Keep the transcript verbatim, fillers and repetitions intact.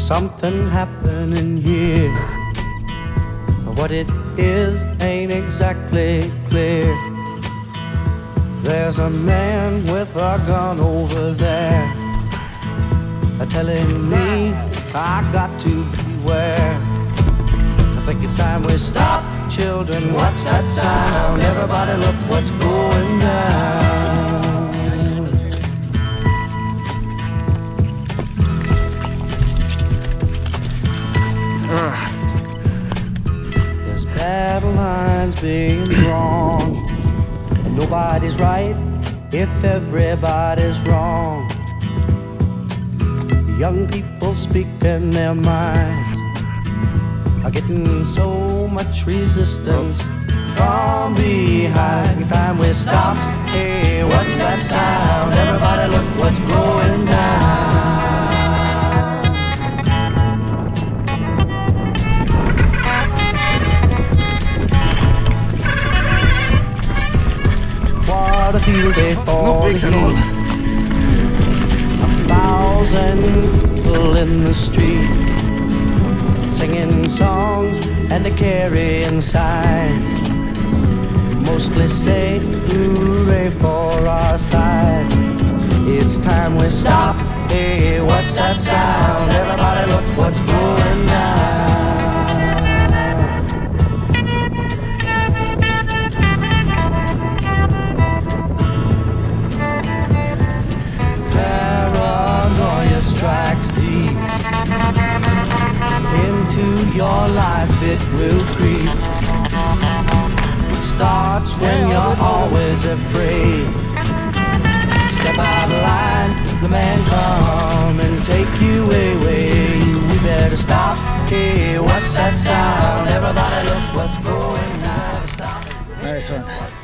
something happening here. What it is ain't exactly clear. There's a man with a gun over there, telling me I got to beware. I think it's time we stop. Children, what's that sound? Everybody look what's going down. There's battle lines being drawn, and nobody's right if everybody's wrong. The young people speaking their minds are getting so much resistance from behind. Time we stop. Hey, what's that sound? Everybody look what's going down. What a field day for the heat. A thousand people in the street, singing songs and a carrying signs, mostly say hooray for our side. It's time we stop. Hey, what's that sound? Everybody look what's going down. Paranoia strikes deep into your life, it will creep. It starts when you're always afraid. Step out of line, the man come and take you away. We better stop. Hey, what's that sound? Everybody look what's going on. Stop. Nice one.